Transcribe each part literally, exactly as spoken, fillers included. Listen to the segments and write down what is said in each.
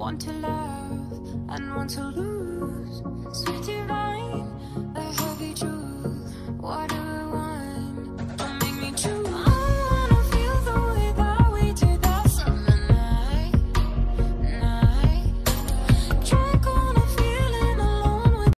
one to love and one to lose. Sweet divine, the heavy truth. What do I want? Don't make me choose. I wanna feel the way that we did that summer night, night. Drunk on a feeling alone with.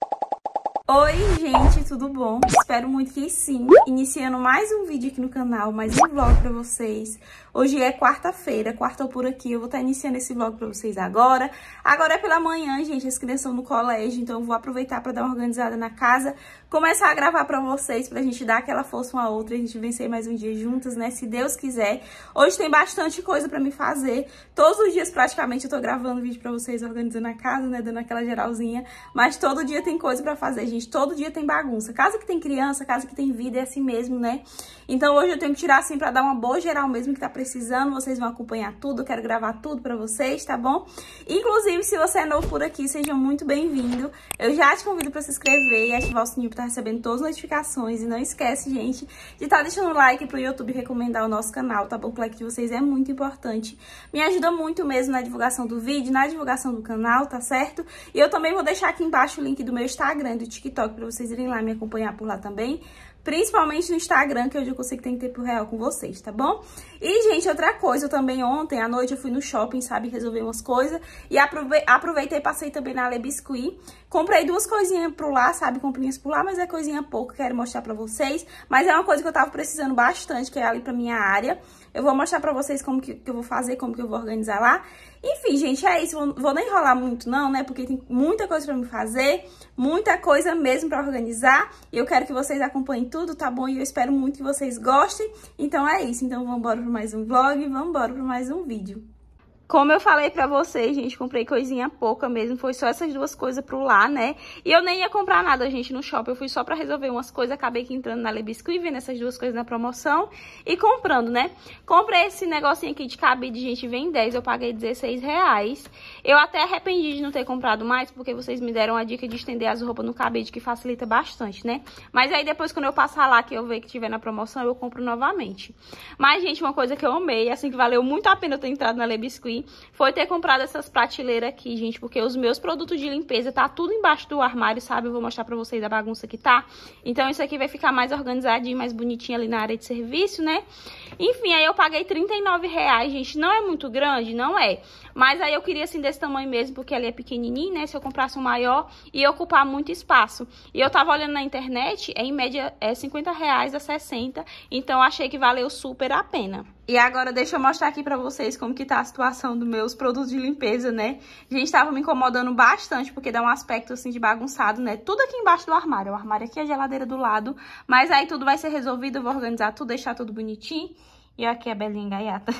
Oi, gente, tudo bom? Espero muito que sim. Iniciando mais um vídeo aqui no canal, mais um vlog pra vocês. Hoje é quarta-feira, quarta por aqui. Eu vou estar iniciando esse vlog pra vocês agora. Agora é pela manhã, gente, as crianças estão no colégio, então eu vou aproveitar pra dar uma organizada na casa, começar a gravar pra vocês, pra gente dar aquela força uma a outra, a gente vencer mais um dia juntas, né? Se Deus quiser. Hoje tem bastante coisa pra me fazer. Todos os dias, praticamente, eu tô gravando vídeo pra vocês, organizando a casa, né? Dando aquela geralzinha. Mas todo dia tem coisa pra fazer, gente. Todo dia tem bagunça. Casa que tem criança, casa que tem vida, é assim mesmo, né? Então hoje eu tenho que tirar assim pra dar uma boa geral mesmo que tá precisando. Vocês vão acompanhar tudo, eu quero gravar tudo pra vocês, tá bom? Inclusive, se você é novo por aqui, seja muito bem-vindo. Eu já te convido pra se inscrever e ativar o sininho pra estar recebendo todas as notificações. E não esquece, gente, de estar deixando o like pro YouTube recomendar o nosso canal, tá bom? O like de vocês é muito importante. Me ajuda muito mesmo na divulgação do vídeo, na divulgação do canal, tá certo? E eu também vou deixar aqui embaixo o link do meu Instagram e do TikTok pra vocês irem lá me acompanhar por lá também. Principalmente no Instagram, que hoje eu consigo ter em tempo real com vocês, tá bom? E, gente, outra coisa, eu também ontem à noite eu fui no shopping, sabe, resolver umas coisas. E aproveitei e passei também na Le Biscuit. Comprei duas coisinhas por lá, sabe, comprinhas por lá, mas é coisinha pouco, quero mostrar pra vocês. Mas é uma coisa que eu tava precisando bastante, que é ali pra minha área. Eu vou mostrar pra vocês como que, que eu vou fazer, como que eu vou organizar lá. Enfim, gente, é isso. Vou, vou nem enrolar muito não, né? Porque tem muita coisa pra me fazer, muita coisa mesmo pra organizar. E eu quero que vocês acompanhem tudo, tá bom? E eu espero muito que vocês gostem. Então é isso. Então vamos embora pra mais um vlog, vamos embora pra mais um vídeo. Como eu falei pra vocês, gente, comprei coisinha pouca mesmo, foi só essas duas coisas pro lá, né? E eu nem ia comprar nada, gente, no shopping, eu fui só pra resolver umas coisas, acabei que entrando na Le Biscuit, vendo essas duas coisas na promoção e comprando, né? Comprei esse negocinho aqui de cabide, gente, vem dez, eu paguei dezesseis reais. Eu até arrependi de não ter comprado mais, porque vocês me deram a dica de estender as roupas no cabide, que facilita bastante, né? Mas aí depois, quando eu passar lá, que eu ver que tiver na promoção, eu compro novamente. Mas, gente, uma coisa que eu amei, assim, que valeu muito a pena eu ter entrado na Le Biscuit, foi ter comprado essas prateleiras aqui, gente, porque os meus produtos de limpeza tá tudo embaixo do armário, sabe? Eu vou mostrar pra vocês a bagunça que tá. Então isso aqui vai ficar mais organizadinho, mais bonitinho ali na área de serviço, né? Enfim, aí eu paguei trinta e nove reais, gente. Não é muito grande, não é. Mas aí eu queria assim desse tamanho mesmo, porque ali é pequenininho, né? Se eu comprasse um maior, ia ocupar muito espaço. E eu tava olhando na internet, é, em média é cinquenta reais a sessenta. Então eu achei que valeu super a pena. E agora deixa eu mostrar aqui pra vocês como que tá a situação dos meus produtos de limpeza, né? Gente, tava me incomodando bastante, porque dá um aspecto assim de bagunçado, né? Tudo aqui embaixo do armário. O armário aqui, a geladeira do lado. Mas aí tudo vai ser resolvido, eu vou organizar tudo, deixar tudo bonitinho. E aqui a Belinha gaiata.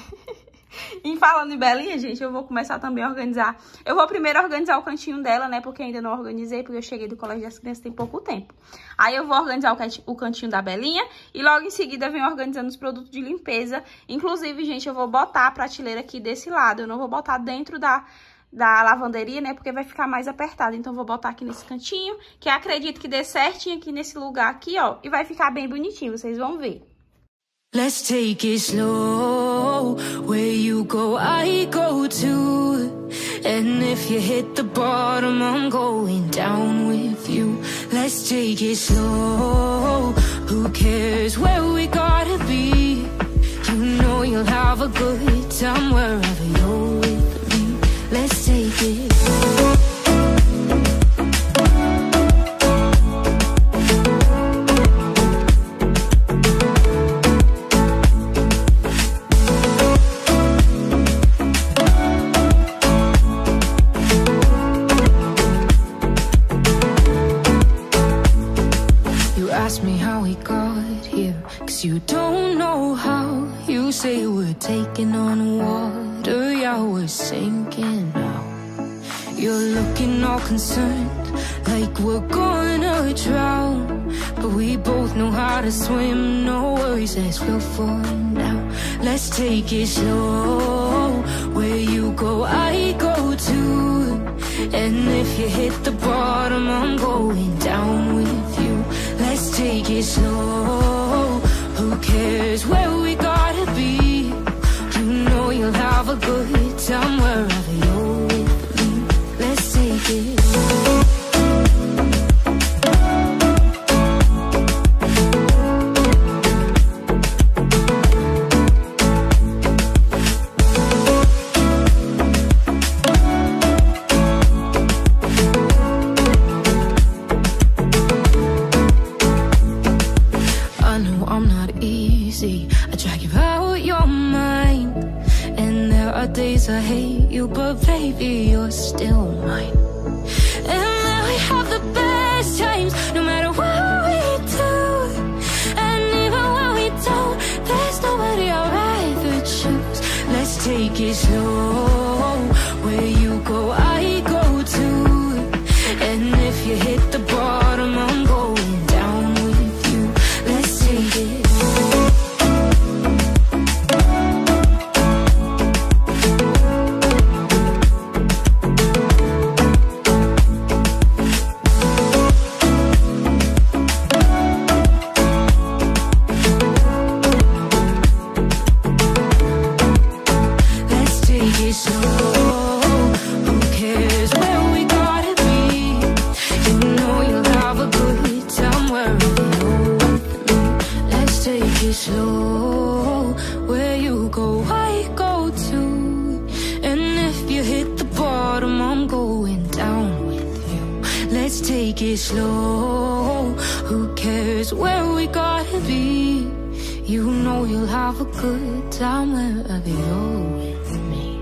E falando em Belinha, gente, eu vou começar também a organizar. Eu vou primeiro organizar o cantinho dela, né? Porque ainda não organizei, porque eu cheguei do colégio das crianças tem pouco tempo. Aí eu vou organizar o cantinho da Belinha e logo em seguida eu venho organizando os produtos de limpeza. Inclusive, gente, eu vou botar a prateleira aqui desse lado. Eu não vou botar dentro da... da lavanderia, né, porque vai ficar mais apertado. Então, vou botar aqui nesse cantinho, que acredito que dê certinho aqui nesse lugar aqui, ó. E vai ficar bem bonitinho, vocês vão ver. Let's take it slow. Where you go, I go too. And if you hit the bottom, I'm going down with you. Let's take it slow. Who cares where we gotta be? You know you'll have a good time wherever you're with me. Let's take it slow. Ask me how we got here, cause you don't know how. You say we're taking on water, yeah, we're sinking now. You're looking all concerned, like we're gonna drown. But we both know how to swim, no worries as we'll find out. Let's take it slow. Where you go, I go too. And if you hit the bottom, I'm going down with you. Let's take it slow. Who cares where we gotta be? You know you'll have a good time wherever you're with. it. I know I'm not easy. I drag you out your mind, and there are days I hate you, but baby, you're still mine. And now we have the best times, no matter what we do. And even when we don't, there's nobody I'd rather choose. Let's take it slow. Where you go, I go too. And if you hit the bottom, I'm going down with you. Let's take it. Let's take it slow. Who cares where we gotta be? You know you'll have a good time wherever you're with me. Let's take it slow. Where you go, I go too. And if you hit the bottom, I'm going down with you. Let's take it slow. Who cares where we gotta be? You know you'll have a good time wherever you're with me.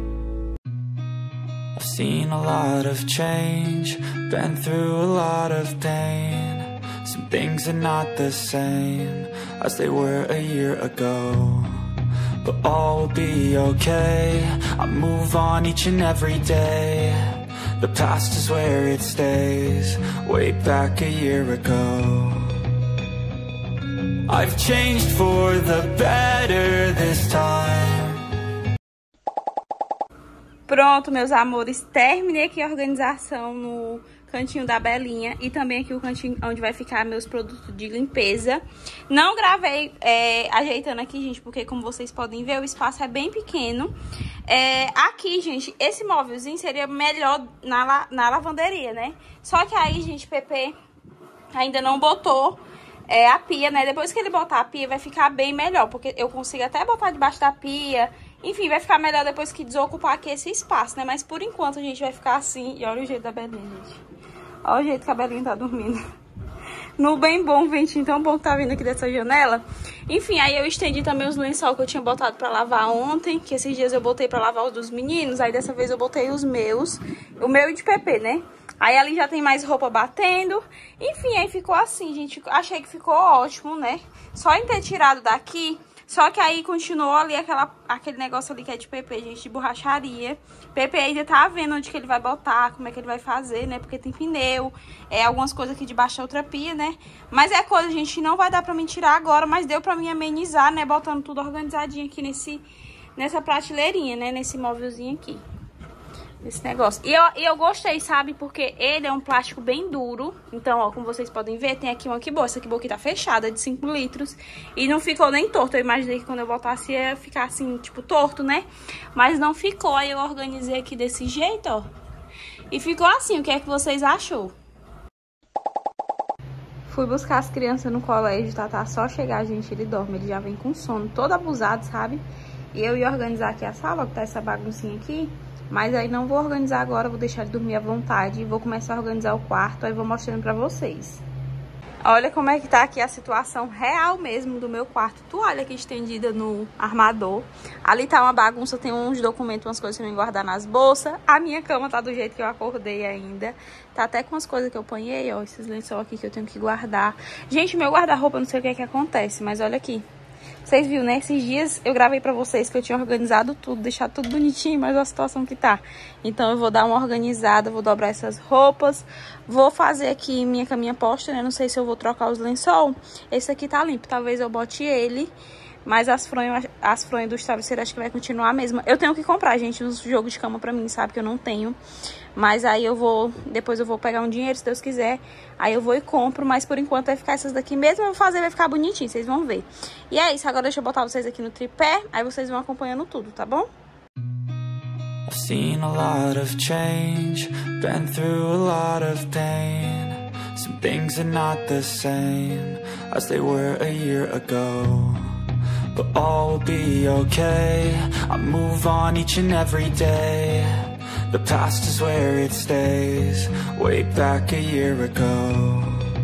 I've seen a lot of change, been through a lot of pain. Some things are not the same as they were a year ago, but all will be okay. I move on each and every day. The past is where it stays, way back a year ago. I've changed for the better this time. Pronto, meus amores, terminei aqui a organização no cantinho da Belinha e também aqui o cantinho onde vai ficar meus produtos de limpeza. Não gravei é, ajeitando aqui, gente, porque como vocês podem ver, o espaço é bem pequeno. É, aqui, gente, esse móvelzinho seria melhor na, na lavanderia, né? Só que aí, gente, Pepe ainda não botou é, a pia, né? Depois que ele botar a pia, vai ficar bem melhor, porque eu consigo até botar debaixo da pia. Enfim, vai ficar melhor depois que desocupar aqui esse espaço, né? Mas por enquanto a gente vai ficar assim. E olha o jeito da Belinha, gente. Olha o jeito que a Belinha tá dormindo. No bem bom, ventinho tão bom que tá vindo aqui dessa janela. Enfim, aí eu estendi também os lençol que eu tinha botado pra lavar ontem. Que esses dias eu botei pra lavar os dos meninos. Aí dessa vez eu botei os meus. O meu e de Pepe, né? Aí ali já tem mais roupa batendo. Enfim, aí ficou assim, gente. Achei que ficou ótimo, né? Só em ter tirado daqui. Só que aí continuou ali aquela, aquele negócio ali que é de Pepe, gente, de borracharia. Pepe ainda tá vendo onde que ele vai botar, como é que ele vai fazer, né? Porque tem pneu, é, algumas coisas aqui debaixo da outra pia, né? Mas é coisa, gente, que não vai dar pra mim tirar agora, mas deu pra mim amenizar, né? Botando tudo organizadinho aqui nesse, nessa prateleirinha, né? Nesse móvelzinho aqui. Esse negócio. E eu, e eu gostei, sabe? Porque ele é um plástico bem duro. Então, ó, como vocês podem ver, tem aqui uma que boa. Essa aqui boa aqui tá fechada, de cinco litros. E não ficou nem torto. Eu imaginei que quando eu botasse ia ficar assim, tipo, torto, né? Mas não ficou. Aí eu organizei aqui desse jeito, ó. E ficou assim. O que é que vocês achou? Fui buscar as crianças no colégio, tá? Tá só chegar, gente, ele dorme. Ele já vem com sono, todo abusado, sabe? E eu ia organizar aqui a sala, ó, que tá essa baguncinha aqui. Mas aí não vou organizar agora, vou deixar ele dormir à vontade. E vou começar a organizar o quarto, aí vou mostrando pra vocês. Olha como é que tá aqui a situação real mesmo do meu quarto. Toalha aqui estendida no armador. Ali tá uma bagunça, tem uns documentos, umas coisas pra eu guardar nas bolsas. A minha cama tá do jeito que eu acordei ainda. Tá até com as coisas que eu apanhei, ó. Esses lençol aqui que eu tenho que guardar. Gente, meu guarda-roupa, não sei o que é que acontece, mas olha aqui. Vocês viram, né? Esses dias eu gravei pra vocês que eu tinha organizado tudo, deixado tudo bonitinho, mas olha a situação que tá. Então eu vou dar uma organizada, vou dobrar essas roupas, vou fazer aqui minha caminha posta, né? Não sei se eu vou trocar os lençol. Esse aqui tá limpo, talvez eu bote ele, mas as fronhas, as fronhas dos travesseiros acho que vai continuar a mesma. Eu tenho que comprar, gente, uns jogos de cama pra mim, sabe? Que eu não tenho. Mas aí eu vou, depois eu vou pegar um dinheiro, se Deus quiser. Aí eu vou e compro, mas por enquanto vai ficar essas daqui mesmo. Eu vou fazer, vai ficar bonitinho, vocês vão ver. E é isso, agora deixa eu botar vocês aqui no tripé, aí vocês vão acompanhando tudo, tá bom? I've I've seen a lot of change, been through a lot of pain. Some things are not the same as they were a year ago, but all will be okay. I move on each and every day. The past is where it stays, way back a year ago.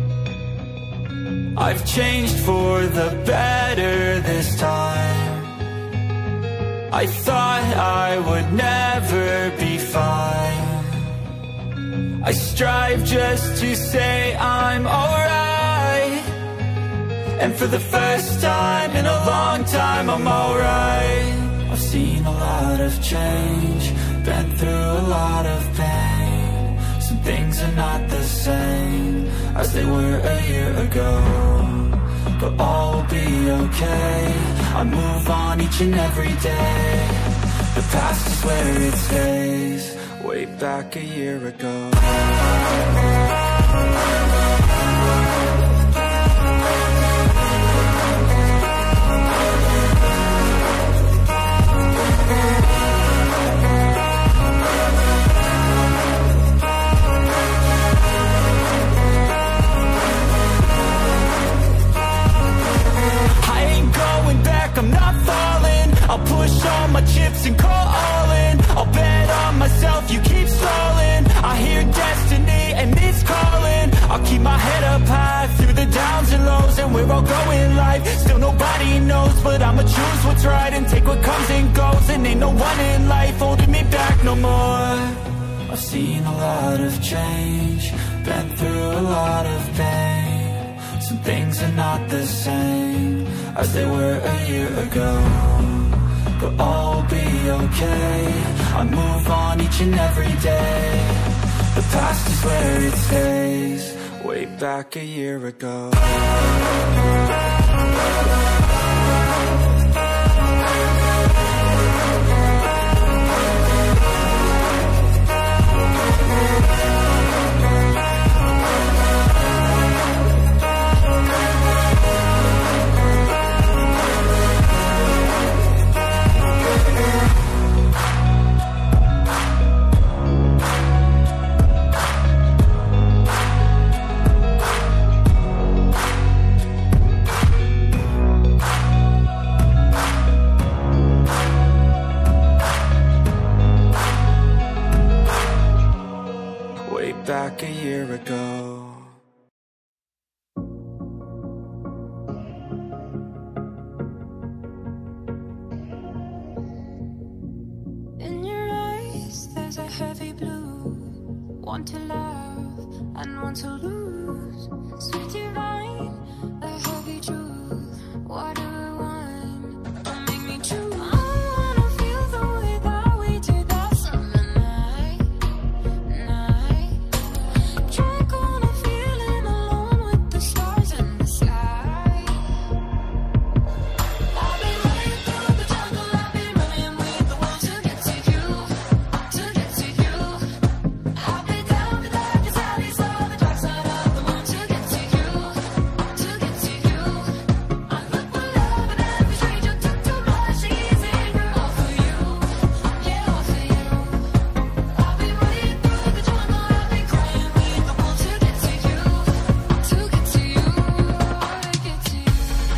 I've changed for the better this time. I thought I would never be fine. I strive just to say I'm alright, and for the first time in a long time I'm alright. I've seen a lot of change, been through a lot of pain. Some things are not the same as they were a year ago, but all will be okay. I move on each and every day. The past is where it stays, way back a year ago. I'm not falling, I'll push all my chips and call all in. I'll bet on myself, you keep stalling. I hear destiny and it's calling. I'll keep my head up high through the downs and lows, and we're all going life. Still nobody knows, but I'ma choose what's right and take what comes and goes. And ain't no one in life holding me back no more. I've seen a lot of change, been through a lot of pain. Some things are not the same as they were a year ago, but all will be okay. I move on each and every day. The past is where it stays, way back a year ago. Back a year ago. In your eyes there's a heavy blue, one to love and one to lose. Sweet divine, a heavy truth. What do I want? Don't make me choose. I wanna feel the way that we did that summer night. Drunk on a feeling alone with the stars in the sky. I've been running through the jungle, I've been running with the wolves to get to you, to get to you. I've been down the darkest alleys of the dark side of the moon to get to you, to get to you. I look for love and every stranger took too much easy, all for you, yeah, all for you. I've been running through the jungle, I've been crying with the wolves to get to you, to get to you, to get to you.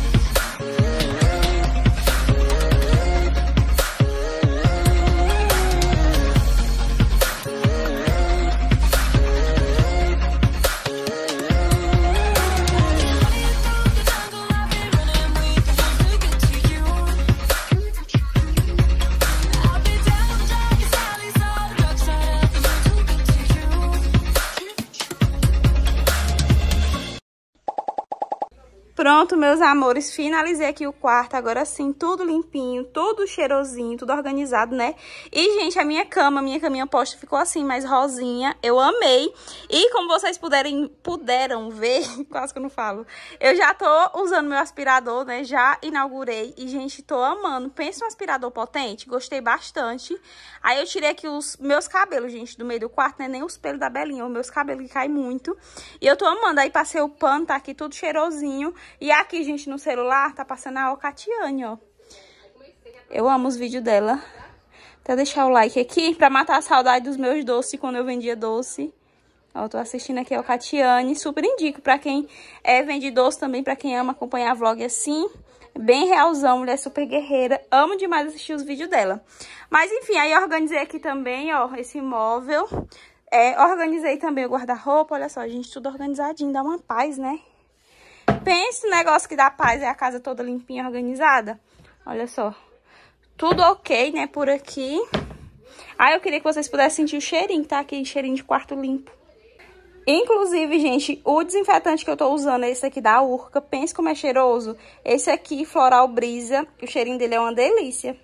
Pronto, meus amores, finalizei aqui o quarto, agora sim, tudo limpinho, tudo cheirosinho, tudo organizado, né? E, gente, a minha cama, minha caminha posta ficou assim, mais rosinha, eu amei. E como vocês puderem, puderam ver, quase que eu não falo, eu já tô usando meu aspirador, né? Já inaugurei e, gente, tô amando. Pensa um aspirador potente, gostei bastante. Aí eu tirei aqui os meus cabelos, gente, do meio do quarto, né? Nem os pelos da Belinha, os meus cabelos que caem muito. E eu tô amando, aí passei o pano, tá aqui tudo cheirosinho. E aqui, gente, no celular, tá passando a Ocatiane, ó. Eu amo os vídeos dela. Até deixar o like aqui pra matar a saudade dos meus doces quando eu vendia doce. Ó, tô assistindo aqui ao Catiane. Super indico pra quem é, vende doce também, pra quem ama acompanhar vlog assim. Bem realzão, mulher super guerreira. Amo demais assistir os vídeos dela. Mas enfim, aí eu organizei aqui também, ó, esse móvel. É, organizei também o guarda-roupa. Olha só, gente, tudo organizadinho. Dá uma paz, né? Pensa no negócio que dá paz, é a casa toda limpinha, organizada. Olha só. Tudo ok, né, por aqui. Ah, eu queria que vocês pudessem sentir o cheirinho, tá? Aquele cheirinho de quarto limpo. Inclusive, gente, o desinfetante que eu tô usando é esse aqui da Urca. Pensa como é cheiroso. Esse aqui, Floral Brisa. O cheirinho dele é uma delícia.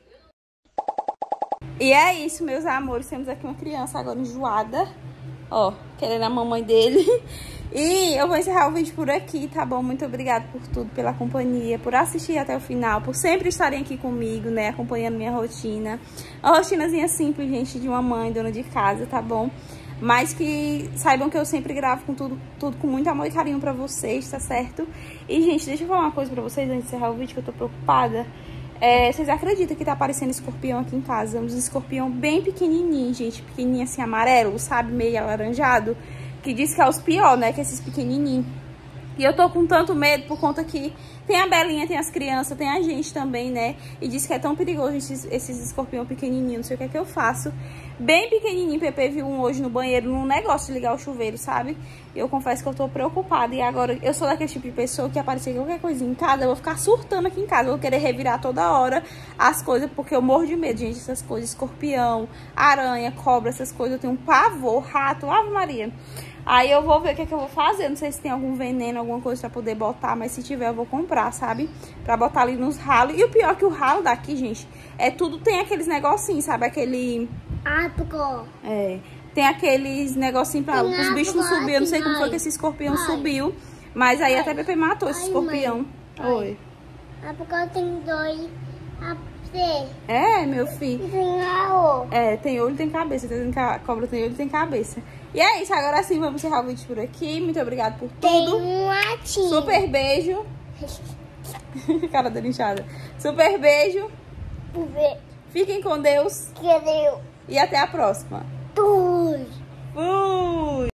E é isso, meus amores. Temos aqui uma criança agora enjoada. Ó, querendo a mamãe dele. E eu vou encerrar o vídeo por aqui, tá bom? Muito obrigada por tudo, pela companhia, por assistir até o final, por sempre estarem aqui comigo, né? Acompanhando minha rotina. Uma rotinazinha simples, gente, de uma mãe, dona de casa, tá bom? Mas que saibam que eu sempre gravo com tudo, tudo com muito amor e carinho pra vocês, tá certo? E, gente, deixa eu falar uma coisa pra vocês antes de encerrar o vídeo, que eu tô preocupada. É, vocês acreditam que tá aparecendo escorpião aqui em casa? Um escorpião bem pequenininho, gente. Pequenininho assim, amarelo, sabe? Meio alaranjado. Que diz que é os piores, né? Que esses pequenininhos. E eu tô com tanto medo por conta que tem a Belinha, tem as crianças, tem a gente também, né? E diz que é tão perigoso esses, esses escorpião pequenininhos. Não sei o que é que eu faço. Bem pequenininho. Pepe viu um hoje no banheiro, num negócio de ligar o chuveiro, sabe? Eu confesso que eu tô preocupada. E agora, eu sou daquele tipo de pessoa que aparecer qualquer coisinha em casa, eu vou ficar surtando aqui em casa. Eu vou querer revirar toda hora as coisas, porque eu morro de medo, gente. Essas coisas, escorpião, aranha, cobra, essas coisas. Eu tenho um pavor, rato, Ave Maria. Aí eu vou ver o que é que eu vou fazer. Não sei se tem algum veneno, alguma coisa pra poder botar, mas se tiver eu vou comprar, sabe? Pra botar ali nos ralos. E o pior é que o ralo daqui, gente, é tudo, tem aqueles negocinhos, sabe? Aquele... Ah, ficou. É, tem aqueles negocinhos pra os bichos não subir. Eu não sei como foi que esse escorpião subiu. Mas aí até Pepe matou esse escorpião. Oi. Ah, porque tem dois. Ah, você. É, meu filho. Tem a É, tem olho e tem cabeça. Tem ca... Cobra tem olho e tem cabeça. E é isso, agora sim vamos encerrar o vídeo por aqui. Muito obrigada por tudo. Tem um latinho. Super beijo. Cara da linchada. Super beijo. Fiquem com Deus. Querido. E até a próxima. Tudo. Fui!